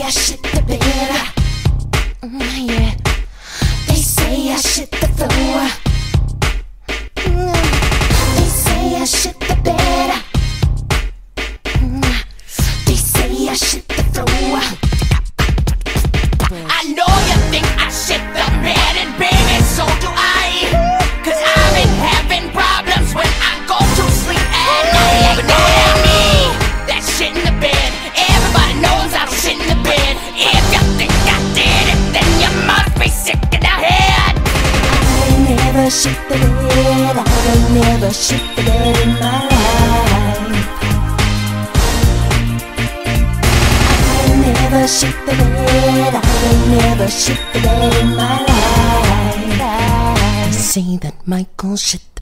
I shit the bed. Yeah. They say I shit the floor. They say I shit the bed. They say I shit the floor. I know you think I shit the bed, and baby, so do I. Cause I've been having problems when I go to sleep at night. But don't tell me that shit in the bed. Everybody knows I don't shit in the bed. If you think I did it, then you must be sick in the head. I never shit the bed. I never shit the bed in my life. I never shit the bed. I never shit the bed in my life. Say that Michael shit